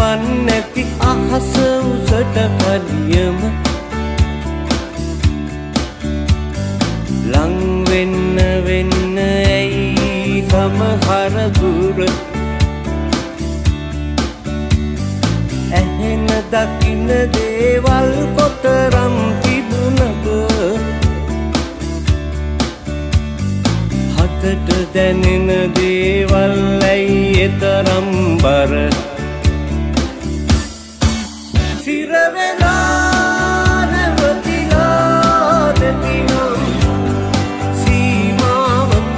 නැති අහස උසට කලියම ලං වෙන්න ඇයි සමහර දුර ඇහෙන දකින්න දේවල් කොතරම් තිබුණද හතට දැනෙන දේවල් ඇයි එතරම් බර සිර වෙලා නැවතිලා දෙතිනම් සීමාවක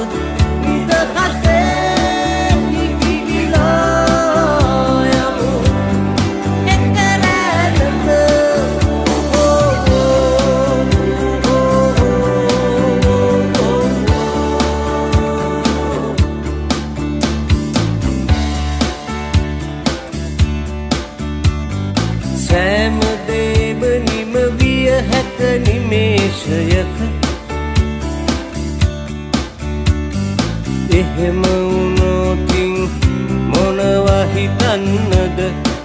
නිදහසේ නිවිලා යමු එක්තරැනක සෑම දේම නිම විය හැක නිමේෂයක එහෙම වුණොතින් මොනවා හිතන්නද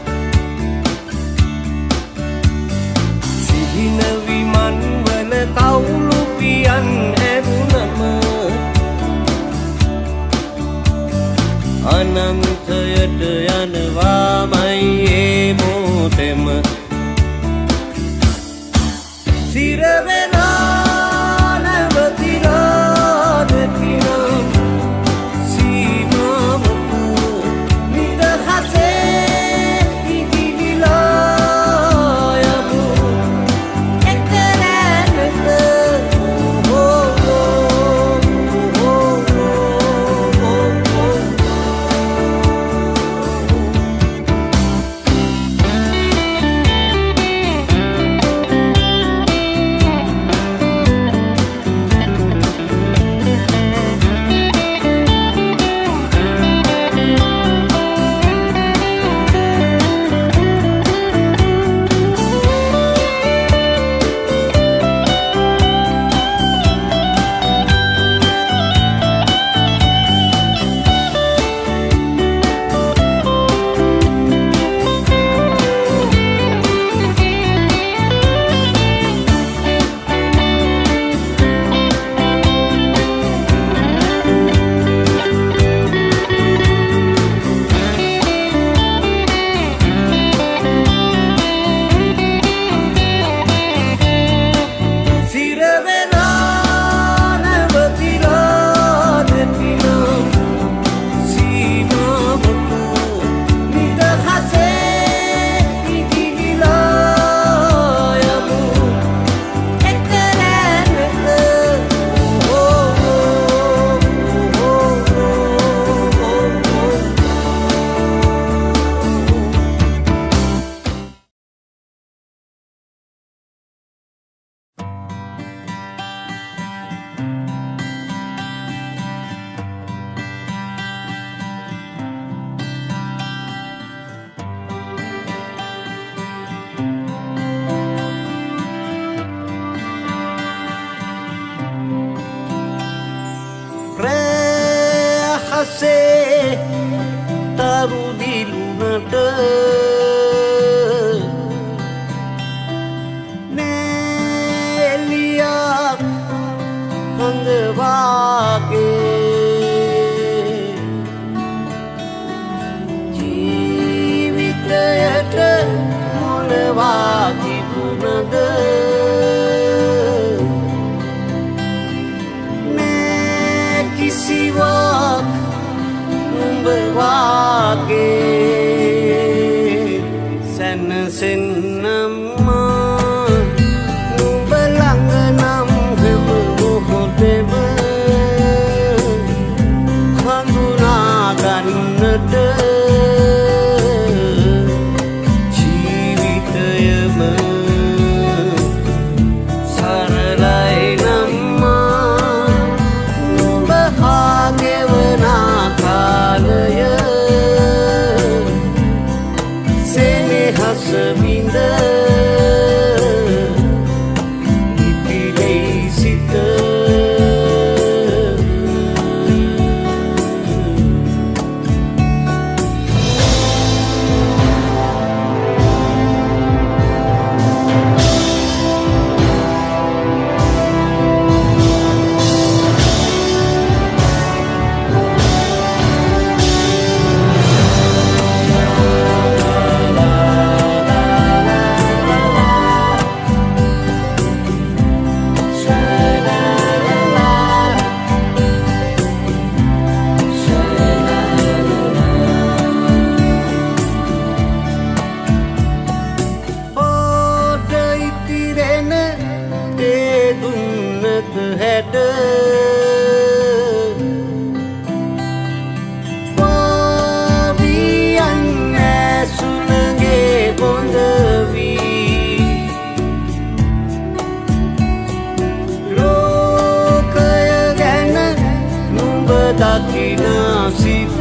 සිහින විමන් වන කවුළු පියන් ඇරුණම අනන්තයට යනවාමයි ඒ මොහොතෙම සිර වෙලා නැවතිලා දෙතිනම් සීමාවක නිදහසේ ඉදිරිලා යමු එක්තරැනක taru dilunata neliyak hangwage ජීවිතයට මොනවා තිබුණද මේ කිසිවක් වාගේ සැනසෙන්නම නුඹ ළඟ නම් හැම මොහොතෙම හඳුනා ගන්නට ජීවිතයම සරලයි නම් නුඹ හා ගෙවන කාලය හැකිනා සිත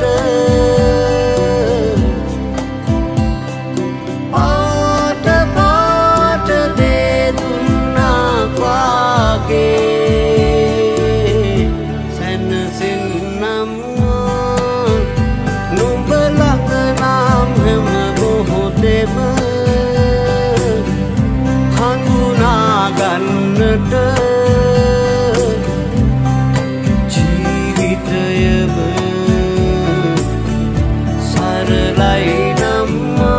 පාට පාට දේ දුන්නා වාගේ සැනසෙන්නම් නුඹ ළඟ නම් හැම මොහොතෙම හඳුනා ගන්නට ජීවිතයම සරලයි නම්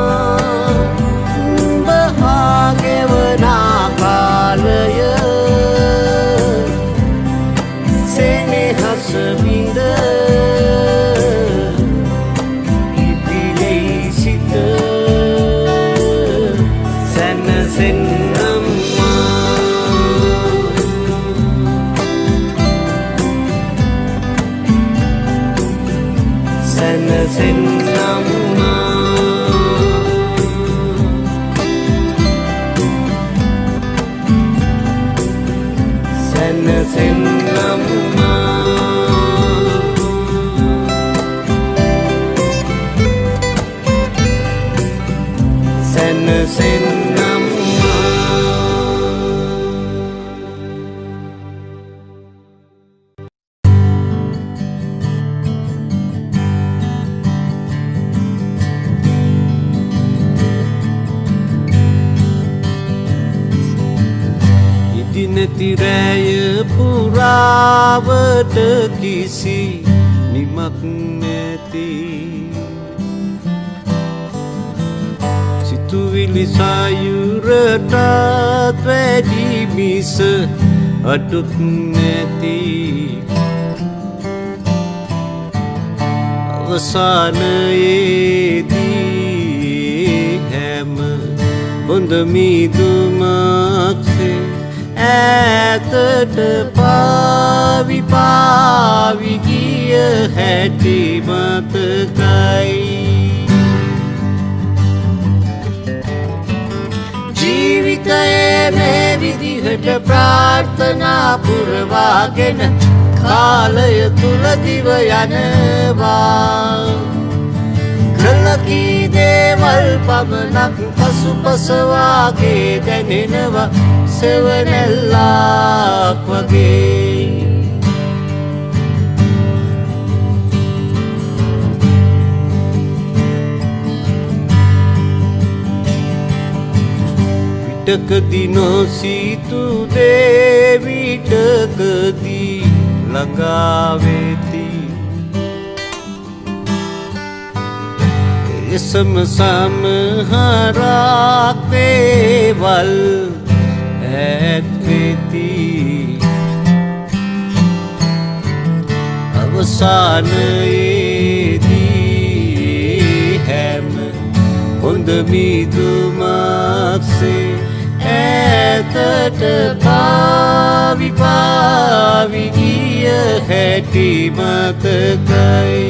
නුඹ හා ගෙවන කාලය සෙනෙහස බිඳ ඉපිලෙයි සිත සැනසෙන්නම් සැනසෙන්නම් සැනසෙන්නම් සැනසෙන්නම් නැති රැය පුරාවට කිසි නිමක් නැති සිතුවිලි සයුරටත් වැඩි මිස අඩුත් නැති අවසානයේදී හැම බොඳ මිදුමක්සේ ඈතට පාවි පාවි ගිය හැටි මතකයි ජීවිතයේ මේ විදිහට ප්‍රාර්ථනා පුරවාගෙන කාලය තුල දිව යනවා කලකී දේවල් පමණක් පසුපසවාගේ දැනෙනවා සෙවණැල්ලක් වගේ විටකදී නොසිතු දේ විටකදී ළඟා වෙති එසම සමහරක් දේවල් ඈත් වෙති අවසානයේදී හැම හොඳ මිදුමක්සේ ඈතට පාවි පාවි ගිය හැටි මතකයි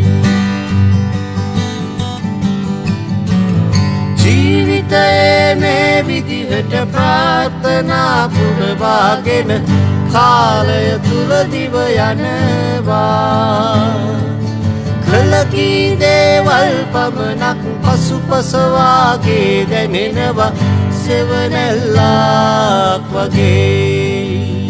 ජීවිතයේ මේ විදිහට ප්‍රාර්ථනා පුරවාගෙන කාලය තුල දිව යනවා කලකී දේවල් පමණක් පසුපසවාගේ දැනෙනවා සෙවණැල්ලක් වගේ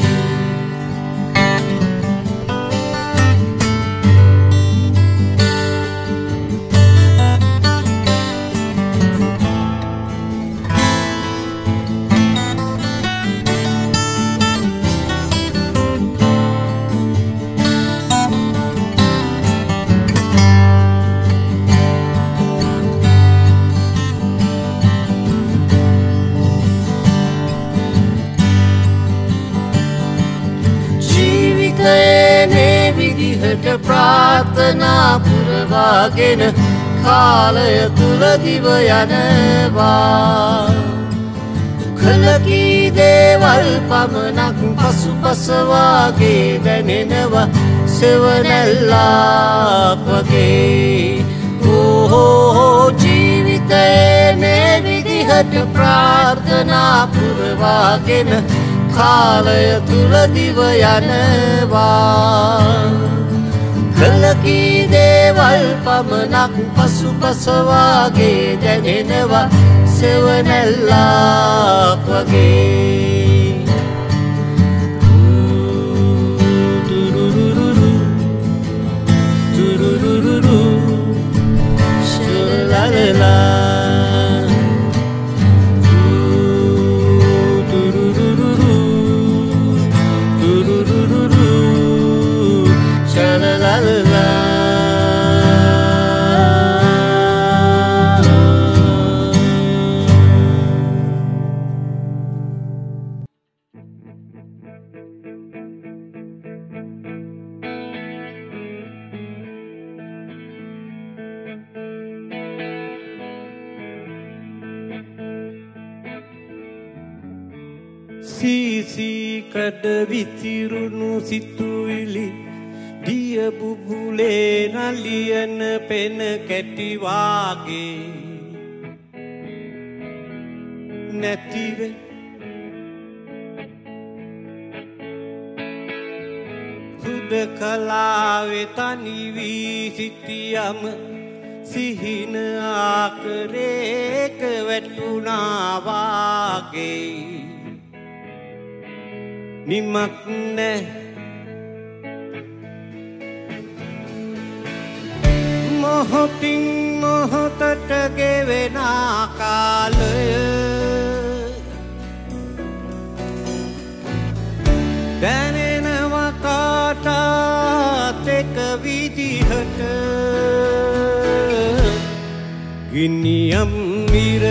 විදිහට ප්‍රාර්ථනා පුරවාගෙන කාලය තුල දිව යනවා කලකී දේවල් පමණක් පසුපසවාගේ දැනෙනවා සෙවණැල්ලක් වගේ ඕ ජීවිතයේ මේ විදිහට ප්‍රාර්ථනා පුරවාගෙන කාලය තුල දිව යනවා කලකී දේවල් පමණක් පසුපස වාගේ දැනෙනවා සෙවණැල්ලක් වගේ ශලලලා සීසීකඩ විතිරුණු සිතුවිලි දිය බුබුලේ නලියන පෙන කැටි වාගේ නැතිව හුදකලාවේ තනි වී සිටියම සිහින ආකරේක වැටුණා වාගේ නිමක් නැ මොහොතින් මොහොතට ගෙවෙන කාලය දැනෙනවා කාටත් එක විදිහට ගිනියම් ඉර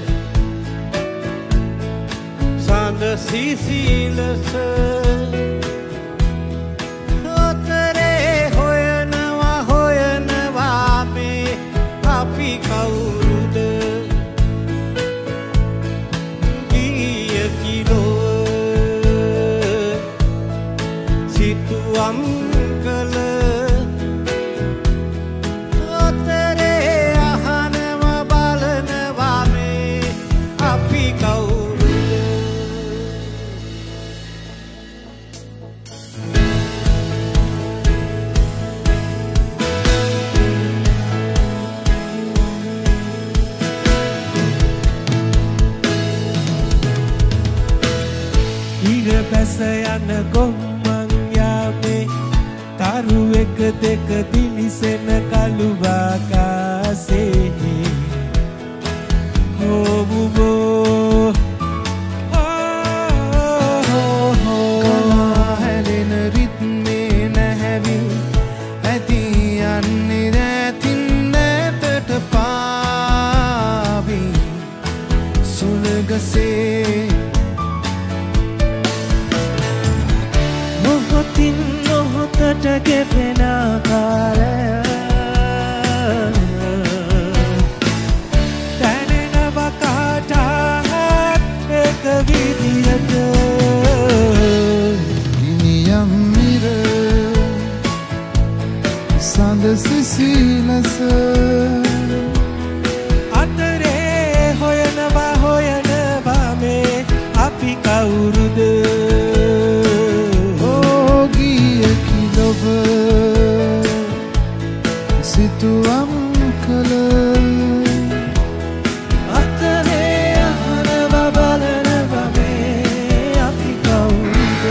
සඳ සිසිලස ඔතරේ හොයනවා මේ අපි කවුරුද ගිය කිලෝ සිතුවම් කළ ඔතරේ අහනවා බලනවා මේ අපි කවුරුද බැස යන ගොම්මන් යාමේ තරු එක දෙක දිලිසෙන කළු ආකාශේ හොබුබෝ කලා හැලෙන රිද්මේ නැහැවි ඇති යන්නේ නැතින් නැතට පාවි සුළඟසේ මොහොතට ගෙවෙන කාලය දැනෙනවා කාටත් එක විදියට ගිනියම් ඉර සඳ සිසිලස අතරේ හොයනවා මේ අපි කවුරුද සිතුවම් කළ අතරේ අහනවා බලනවා මේ අපි කවුරුද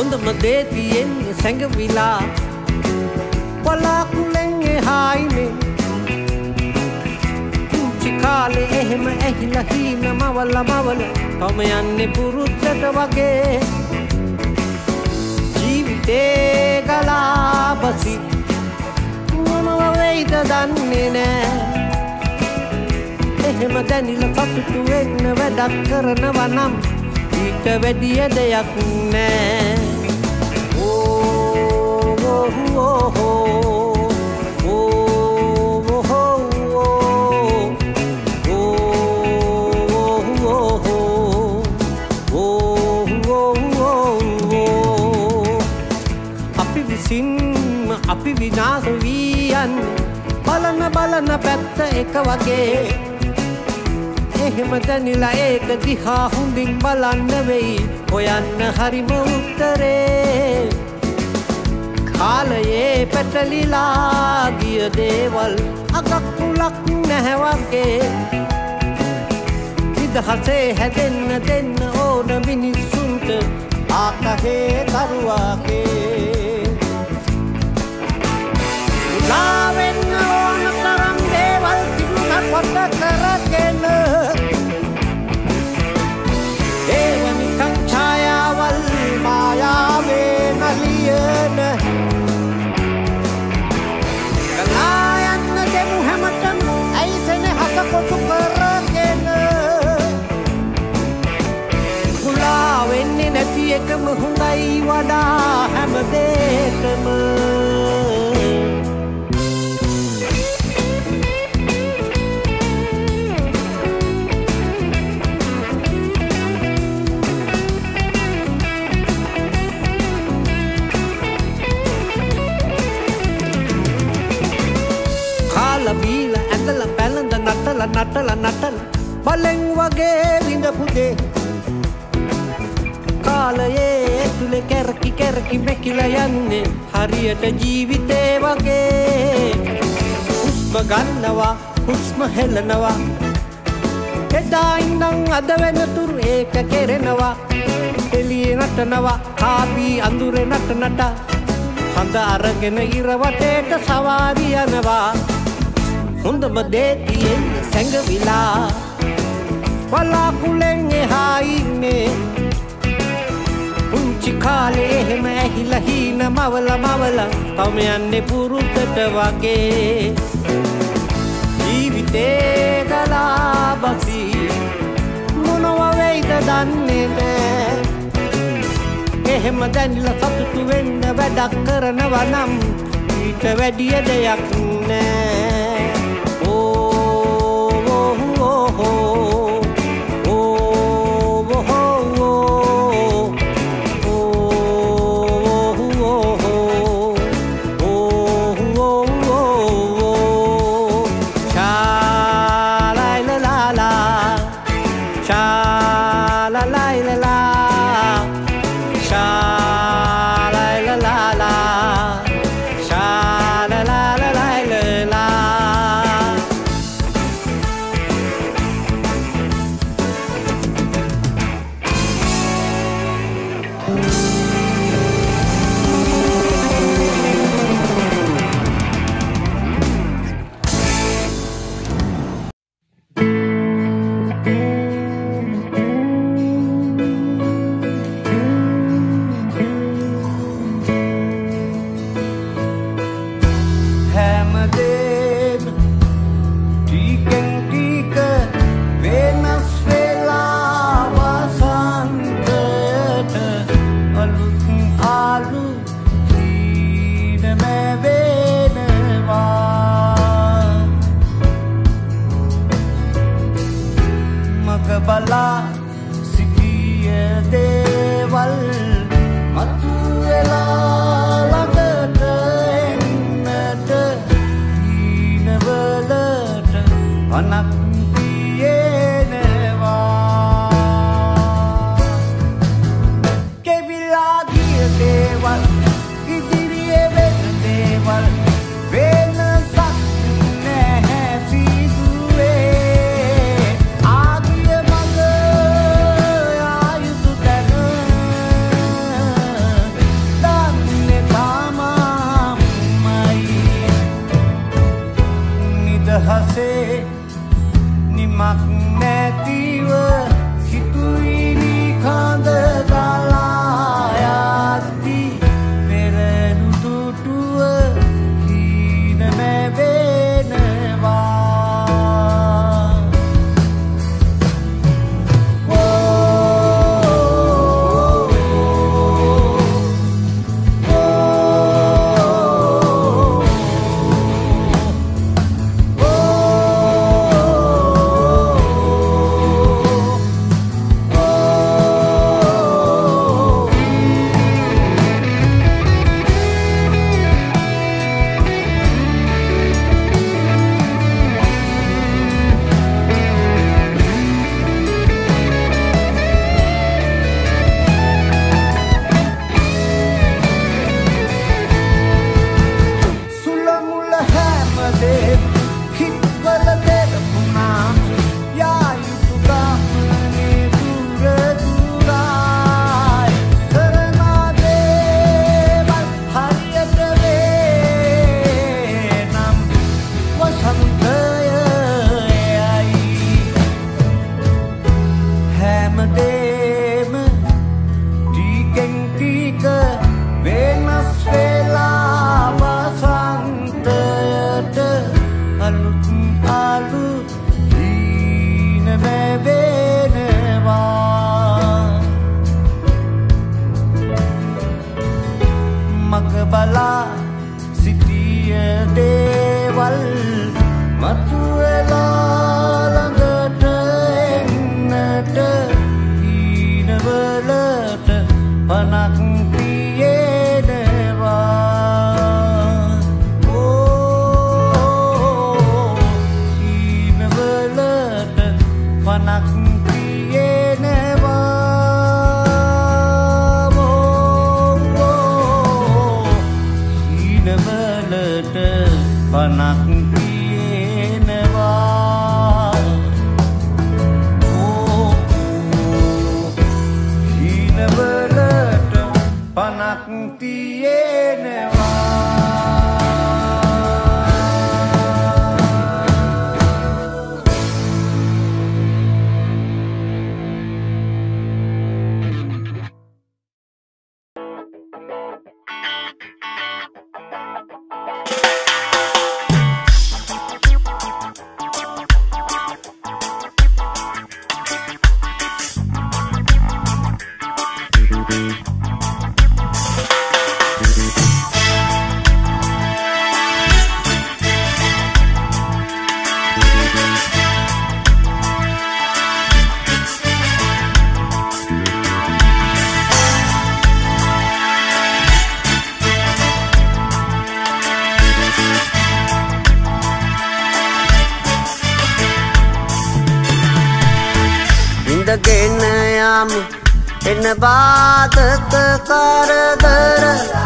හොඳම දේ තියෙන්නේ සැඟවිලා වලාකුලෙන් එහායිනේ පුංචි කාලේ එහෙම ඇහිලා හීන මවල තම යන්නේ පුරුද්දට වගේ ජීවිතේ ගලා බසි මොනව වෙයිද දන්නේ නෑ එහෙම දැනිලා සතුටු වෙන්න වැඩක් කරනවා නම් ඊට වැඩිය දෙයක් නෑ අපි විසින්ම අපි විනාශ වී යන්නේ බලන පැත්ත එක වගේ එහෙම දැනිලා ඒක දිහා හොඳින් බලන්න වෙයි හොයන්න හරිම උත්තරේ කාලයේ පැටලිලා ගිය දේවල් අගක් කුලක් නැහැ වගේ නිදහසේ හැදෙන්න දෙන්න ඕන මිනිස්සුන්ට ආකහේ දරුවාගේ ලාවෙන්න ඕන තරම් දේවල් තිබුණත් කොට කරගෙන ඒවනිකං ඡායාවල් මායාවේ නලියන ගලායන්න දෙමු හැමතෙම ඇයිසෙන හසකොටු කරගෙන කුලා වෙන්නේ නැති එකම හොඳයි වඩා හැම දෙයකම බීලා ඇඳලා පැලඳ නටලා බලෙන් වගේ විඳපු දේ කාලයේ ඇතුලේ කැරකි මෙකිලා යන්නේ හරියට ජීවිතේ වගේ හුස්ම ගන්නවා හුස්ම හෙලනවා එදා ඉඳන් අද වෙනතුරු ඒක කෙරෙනවා එළියේ නටනවා කාපි අඳුරේ නට හඳ අරගෙන ඉර වටේට සවාරි යනවා හොඳම දේ තියෙන්නේ සැඟවිලා වලාකුලෙන් එහා ඉන්නේ පුංචි කාලේ එහෙම ඇහිලා හීන මවල තම යන්නේ පුරුද්දට වගේ ජීවිතේ ගලා බසි මොනව වෙයිද දන්නේ නෑ එහෙම දැනිලා සතුටු වෙන්න වැඩක් කරනවා නම් ඊට වැඩිය දෙයක් නෑ බලා සිටිය දේවල් මතු වෙලා ළඟට එන්නට හීනවලට වනක් තියෙනවා කෙවිලා ගිය දේවල් ඉදිරියේ වෙන දේවල් වෙනසක් නැහැ සිදුවේ පසේ නිමක් නැතිව සිතුවිලි කඳ ගලා යද්දි පෙරණු දුටුව හීන මැවෙනවා බාධක කරදර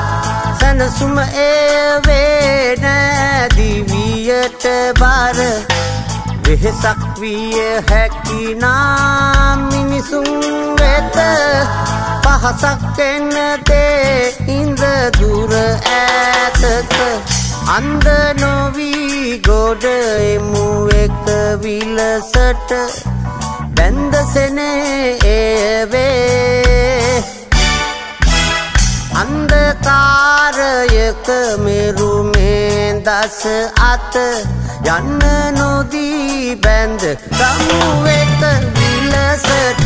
සනසුම ඒවේ නැදිවියට බර වෙහෙසක් විය හැකි නම් මිනිසුන් වෙත පහසක් එන්න දේ ඉඳ දුර ඈතක අන්ද නොවී ගොඩ එමු එක විලසට බැන්දසනේ ඒවේ අන්ධකාරයක මෙරුමේ දස අත යන්න නොදී බැන්ද ගමු එක විලසට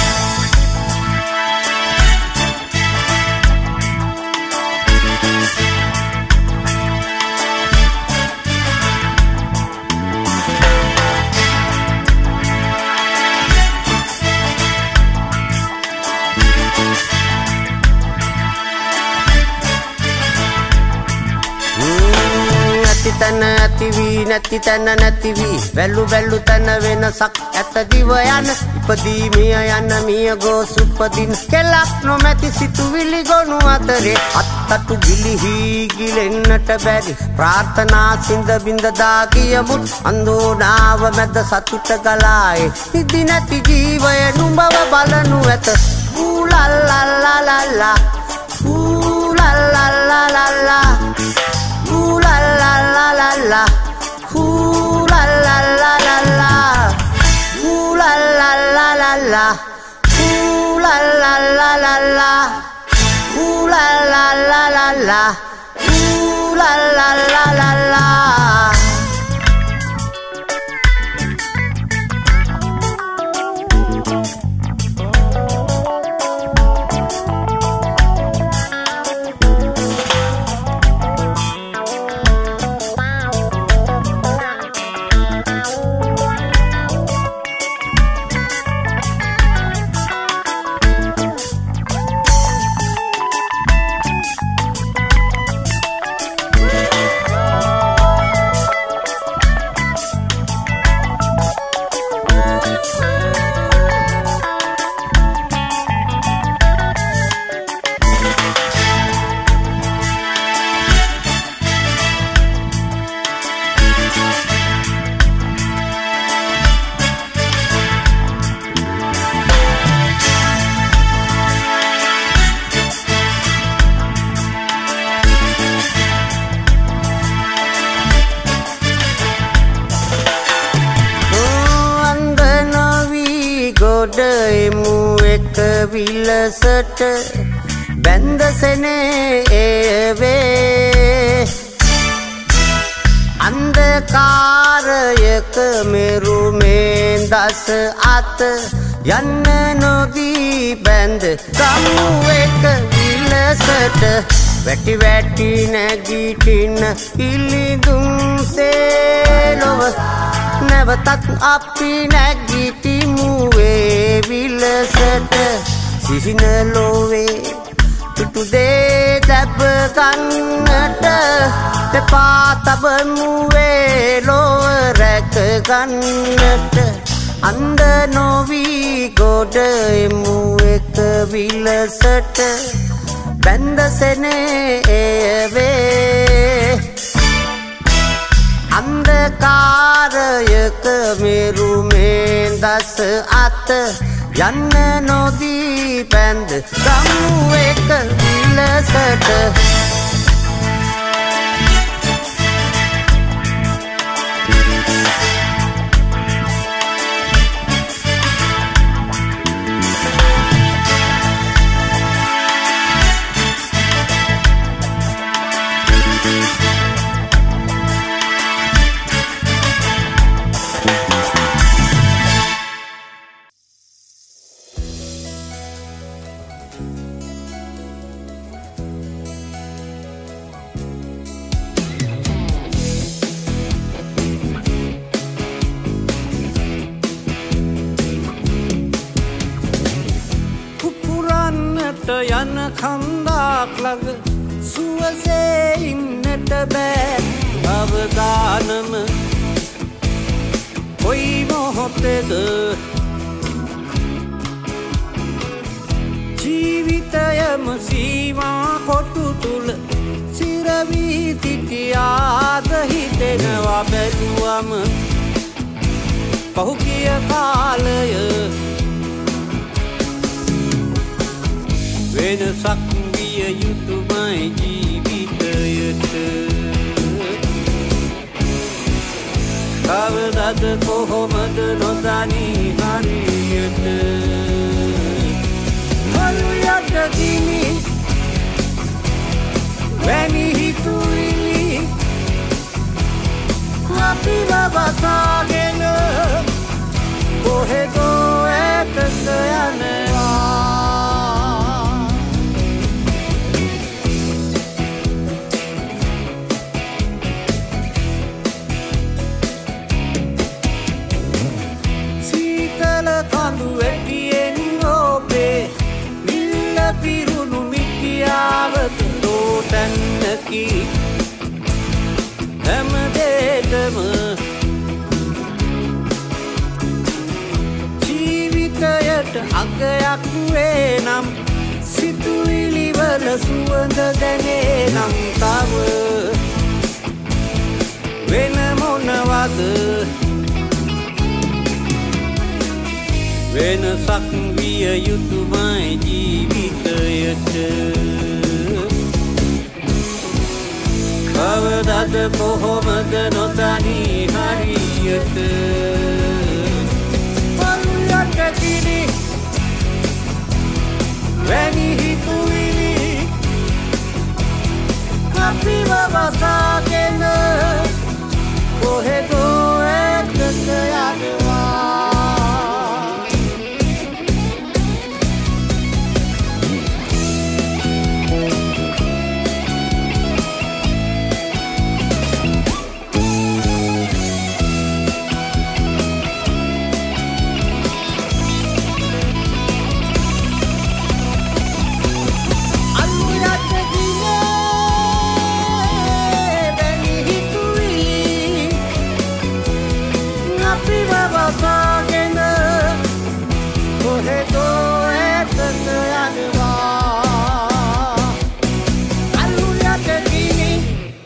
තන ඇතිවී නැති තැන නැතිවී වැල්ලු වැල්ලු තැන වෙනසක් ඇත දිව යන ඉපදී මිය යන මිය ගොස් උපදින කෙලක් නොමැති සිතුවිලි ගොනු අතරේ අත්තටු ගිලිහි ගිලෙන්නට බැරි ප්‍රාර්ථනා සිඳ බිඳ දාගිය මුත් අන්දෝනාව මැද සතුට ගලායේ නිදි නැති ජීවය නුඹව බලනු ඇත ඌලල්ලල්ලල්ලා ඌලල්ලල්ලල්ලා ooh la la la la la ooh la la ගොඩ එමු එක විලසට බැන්දසනේ ඒවේ අන්ධකාරයක මෙරුමෙන් දස අත යන්න නොදී බැඳ ගමු එක විලසට වැටි වැටි නැගිටින ඉලිදුම් සේලොව නැවතත් අපි නැගිටිමු ඒ විලසට සිහින ලෝවේ තුටු දේ දැබ ගන්නට දෙපා තබමු ඒ ලොව රැක ගන්නට අන්ධ නොවී ගොඩ එමු එක විලසට බැන්දසනේ ඒවේ අන්ධකාරයක මෙරුමෙන් දස අත යන්න නොදී බැඳ ගමු එක විලසට යන කන්දක් ළඟ සුවසේ ඉන්නට බෑ අවදානම කොයි මොහොතේද ජීවිතයම සීමා කොටු තුල සිරවී සිටියාද හිතෙනවා බැලුවම පහුගිය කාලය වෙනසක් විය යුතුමයි ජීවිතයට කවදාද කොහොමද නොදනී හරියට මරු යට දිමි වැනි හිතුවිලි අපි වවසාගෙන කොහෙදෝ ඈතට යනවා කඳු වැටියෙන් ඔබේ නිල්ල පිරුණු මිටියාවත තෝතැන්නකි හැමදේටම ජීවිතයට අගයක් වේ නම් සිතුවිලිවල සුවඳ දැනේ නම් තව වෙන මොනවද වෙනසක් විය යුතුමයි ජීවිතයට කවදාද කොහොමද නොදනී හරියට